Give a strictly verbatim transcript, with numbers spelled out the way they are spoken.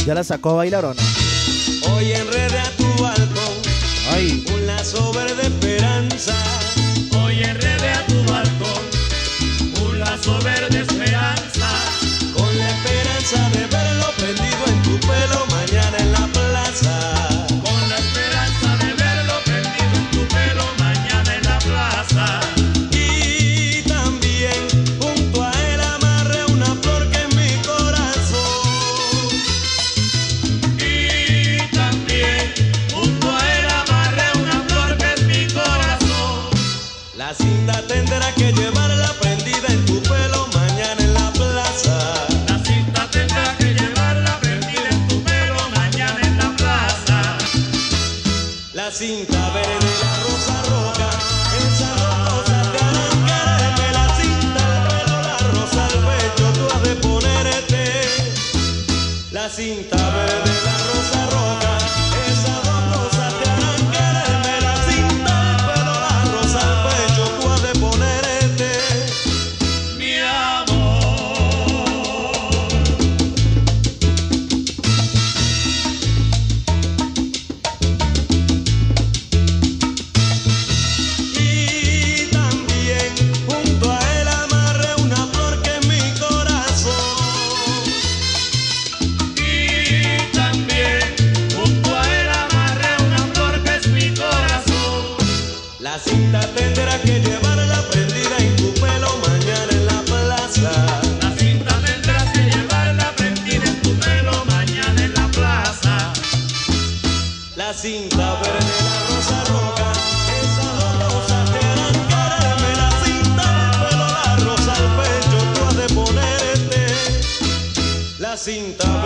Ya la sacó a bailar o no. Hoy enredé a tu balcón. Ay. Un lazo verde esperanza. Hoy enredé a tu balcón un lazo verde esperanza. Con la esperanza de verlo prendido en tu pelo mañana en la plaza. Con la esperanza de verlo prendido en tu pelo mañana en la plaza. Y también junto a él amarré una flor que es mi corazón. Y también junto a él amarré una flor que es mi corazón. La cinta tendrá que llevarla prendida en tu pelo mañana en la plaza. La cinta tendrá que llevarla prendida en tu pelo mañana en la plaza. La cinta verde, la rosa roja, esa rosa te harán quererme. La cinta al pelo, la rosa al pecho, tú has de ponerte. La cinta verde, la rosa roja, esas dos cosas te harán quererme. La cinta al pelo, la rosa al pecho, tú has de ponerte. Mi amor. Y también junto a él amarré una flor que es mi corazón. Y también junto a él amarré una flor que es mi corazón. La cinta tendrá que llevarla prendida en tu pelo mañana en la plaza. La cinta tendrás que llevarla prendida en tu pelo mañana en la plaza. La cinta verde, la rosa roja, esas dos rosas te harán quererme. La cinta al pelo, la rosa al pecho, tú has de ponerte. La cinta